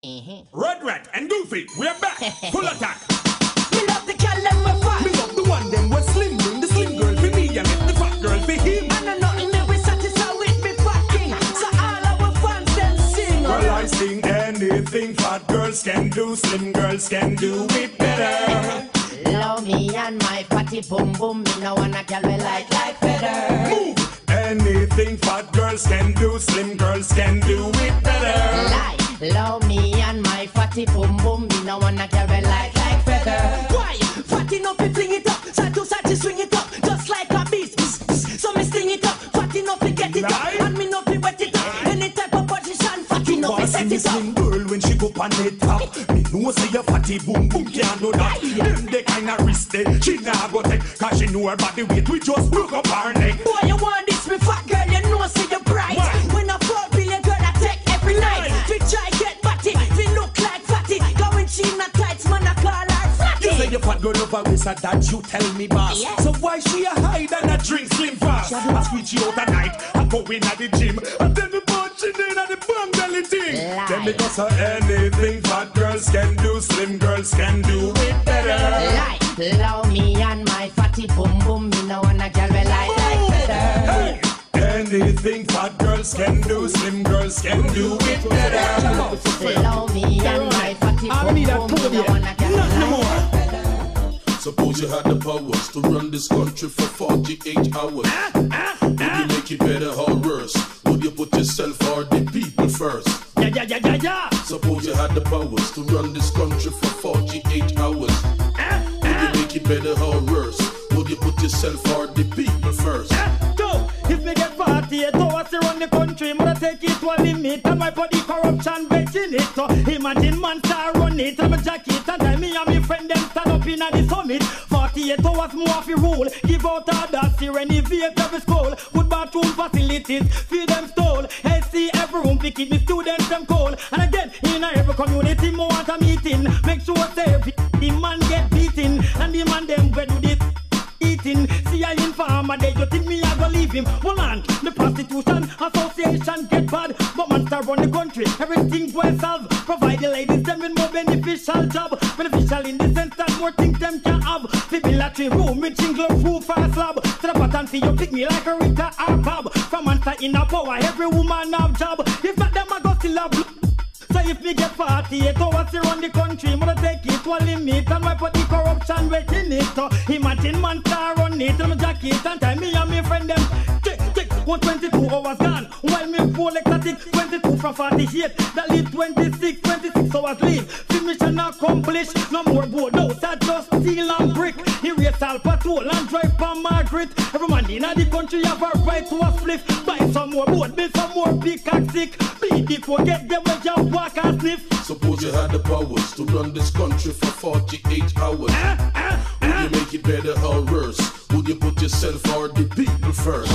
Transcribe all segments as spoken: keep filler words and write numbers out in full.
Mm-hmm. Red Rat and Goofy, we're back. Full attack. Me love the girl them we fat. Me love the one them was slim. Bring the slim girl for me and get the fat girl for him. And I nothing me we satisfied with me fat king. So all our fans them sing. Well, I sing anything fat girls can do, slim girls can do it better. Love me and my fatty boom boom. Me no wanna girl we like like feather. Move. Anything fat girls can do, slim girls can do it better. Like, love me and my fatty boom boom. Me no wanna girl we like like feather. Why? Fatty no fi fling it up, side to side to swing it up, just like a beast. So me sting it up, fatty no fi get it up, and me no fi wet it up. Any type of position, fatty no fi set it up. Slim girl when she go on the top, me know say your fatty boom boom can't do that. Them they kinda risky, she nah go take, cause she know her body weight. We just broke up her neck. Boy, you want this me fat girl, you know see you bright. Why? When I fall billion girl I take every night. We try get batty, we look like fatty. Going she in a tights, man I call her fatty. You say your fat girl over with her that you tell me boss. Yeah. So why she a hide and a drink slim fast? I squeeze she out at night, I go in at the gym, and then me punch it in at the bum belly thing. Lie. Then because of anything fat girls can do, slim girls can do it better. Like, love me and my fatty boom boom. Me no wanna girl we like like feather. Hey! Anything fat girls can do, slim girls can do it better. Love me and my fatty boom boom. Me no wanna girl we like like feather. Suppose you had the powers to run this country for forty-eight hours. Would you make it better or worse? Would you put yourself or the people first? Yeah, yeah, yeah, yeah, yeah. Suppose you had the powers to run this country for forty-eight hours. Would you make it better or worse? Would you put yourself or the people first? Go! If me get forty-eight hours to run the country, I'ma take it to a limit and wipe out the corruption betting it. So imagine man start run it, and my jacket and tell me and my friend them stand up in the summit. forty-eight hours more fi rule, give out orders to renovate every school. Good bathroom facilities, feed them stole. L C every room, fi keep the students them cold. And again, in every community, more want a meeting. Make sure say the man get beaten, and the man them where do this eating. See I informer they you think me I go leave him. Hold on, the prostitution association get bad, but man start run the country, everything well solved. Provide the ladies them with more beneficial job, beneficial in the sense that more things them can have. Fibrillatory room with jingle roof and slab. To the pattern see you pick me like a Rita or Bob. From man start in a power, every woman have job. If not them I go still have. So if me get forty-eight hours to run the country, I'ma take it to a limit and wipe out the corruption waiting it. So imagine man star run it on my jacket and tell me and my friend them tick tick one twenty-two hours gone. While me full ecstatic twenty-two from forty-eight. That leave twenty-six, twenty-six hours leave. Mission accomplished, no more board out, that just steel and brick. Erase all patrol and drive for Margaret. Every man in the country have a right to a split. Buy some more board, build some more big and sick. Beat it, forget them when you walk and sniff. Suppose you had the powers to run this country for forty-eight hours. Uh, uh, Would uh. you make it better or worse? Would you put yourself or the people first?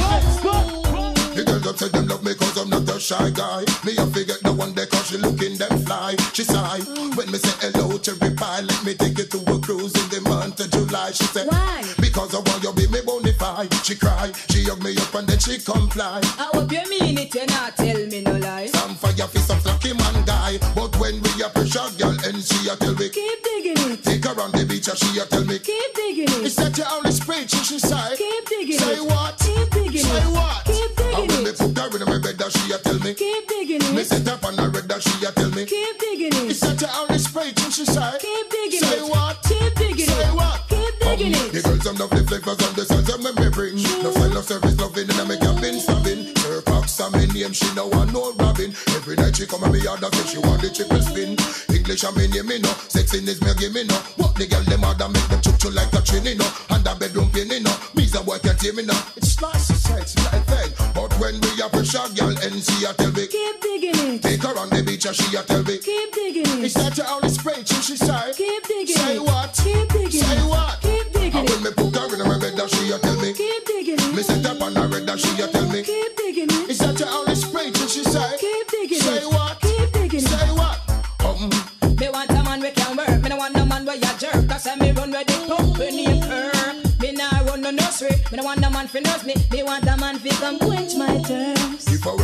The girls up say them love me cause I'm not a shy guy. Me a forget the one day cause she looking them fly. She sigh when me say hello cherry pie. Let me take you to a cruise in the month of July. She said, why? Because I want you be me bonafide. She cry, she hug me up and then she comply. I hope you mean it, you not tell me no lies. Some fire for some lucky man guy. But when we a pressure girl and she a tell me Keep digging it, take her on the beach and she a tell me keep digging it, it's that you only speech and she say keep digging say it, what? keep digging Say it, what? keep And when digging me it, put her in my bed that she a tell me keep digging me it, set up on her red that she a tell me keep digging it's it, that you only speech and she say keep digging say it, what? keep digging Say it, what? keep digging Um, The it. girls them love the flavors and the sounds them me bring. No style of service loving and I make a bin stabbing. Her Fox and me name she no want no robbing. Every night she come and me order say she want the triple spin. English and me name me no, sexiness me give me no. What the girl them order make them chuck chuck like a trini no. And a bedroom pin no, me's a boy can't hear me no. It's nice to say it's like thing, but when we a pressure girl and she a tell me Keep digging it, take her on the beach and she a tell me keep digging it's it, that you only speech and she say keep digging say it, what? keep digging Say it, what? keep digging And when it, me put her in my bed that she a tell me keep digging me it, set up on her red that she a tell me keep digging it, it's that you only speech and she say keep digging say it, what? keep digging it. Say what? Um, Me want a man we can work, me no want no man where ya jerk. Cause I me run where the company occur. Me nah run no nursery, me no want a man fi nurse me. Me want a man fi come quench my thirst. if I work you want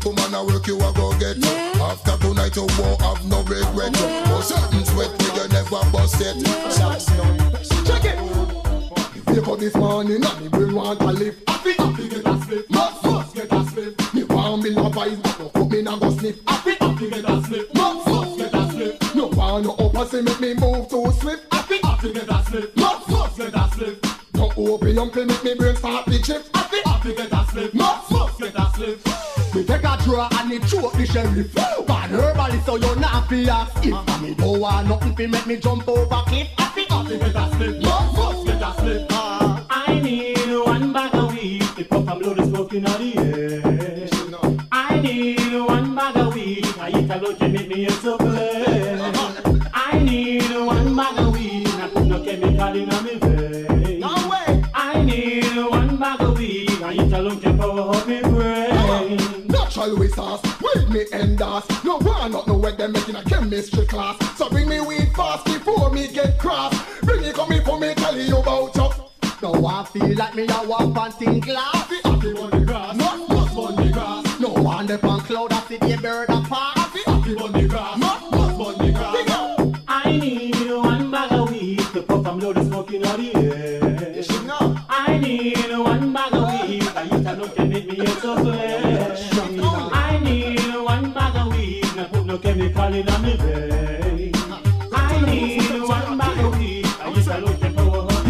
woman I work you a go get. Yeah. After tonight you won't have no regret. Yeah. But certain sweat where you never bust it. Yeah. Check it. Wake up this morning and me brain want to live. Happy, happy get a slip. Must, must get a slip. Me want me love eyes, but no put me na go slip. Happy, happy get a slip. Must, must get a slip. No want no up and say make me move too swift. Happy, happy get a slip. Must, must get a slip. No open uncle make me brain start the chip. Happy, happy get a slip. Must, must get a slip. Me take a draw and it choke the sheriff. Bad herbally so you not fi ask if. And me don't want nothing fi make me jump over cliff. Happy, happy get a slip. Must, must get a slip. I need one bag of weed to puff and blow the smoke in the air. I need one bag of weed. I eat a lot to make me so glad. I need one bag of weed. I put no chemical in my vein. No way. I need one bag of weed. I eat a lot to power up my brain. Natural with sauce, with me endas. No one not know where them making a chemistry class. So bring me weed fast before me get cross. Bring it come me for me tell you about you. No, I feel like me a walk on thin glass. Happy, happy on the grass, not must on the grass. No, one up on cloud, I see the bird apart. Happy, happy on the grass, not must on the grass. I need one bag of weed to puff and blow the smoke in the air. You should know. I need one bag of weed. I used to know can make me so glad. I need one bag of weed. I put no chemical in my vein. I need one bag of weed. I used to know can power up.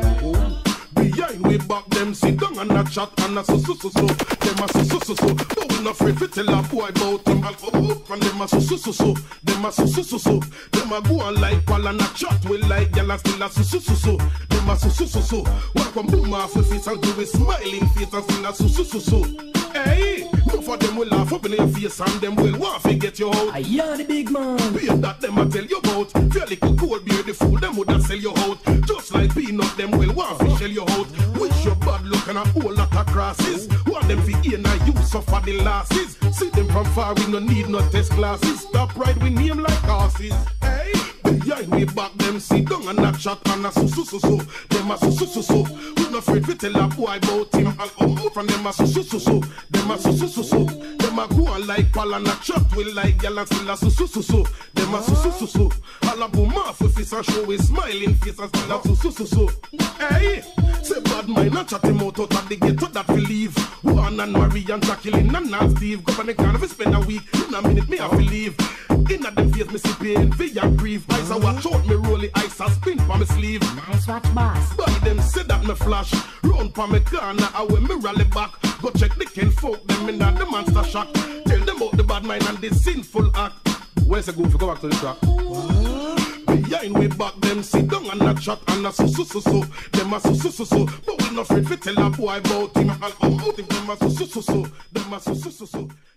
We back them sit down and a chat and a so so so so. Them a so so so so. But we not afraid to tell a boy about them. And them a so so so so. Them a so so so so. Them a go on like pal and a chat with like gyal and still a so so so so. Them a so so so so. One come boom off with face and do a smiling face and still a so so so so. Hey, no for them will laugh up in your face and them will want to get you out. I am the big man. Beer that them a tell you about. Feel like a cold beer, the food them would a sell you out. Just like peanut them will want to shell you out. Wish your bad luck and a whole lot of crosses. Want them fi gain and you suffer the losses. See them from far, we no need no test classes. Stop right, we name like horses. Hey, behind we back them sit down and a chat and a so so so so. Them a so so so so. We no afraid to tell a boy about him and come out from them a so so so so. Them a so so so so. Them a go on like pal and a chat with like gyal and still a so so so so. Them a so so so so. All a boom off with face and show his smiling face and still a so so so so. Hey, say bad mind and chat him out out of the ghetto that we leave. Juan and Marie and Jacqueline and Nan Steve. Government can't have spend a week. In a minute me have to leave. In a them face me see pain, V and grief. Eyes a watch out me roll the ice and spin for me sleeve. Nice watch, boss. By them say that me flash. Run for me corner, I will me rally back. Go check the kin folk, them in that the monster shock. Tell them about the bad mind and the sinful act. Where's the good for go back to the track? Behind we back them sit down and a chat and a so so so so. Them a so so so so. But we not afraid to tell a boy about him and come out if them a so so so so. Them a so so so so.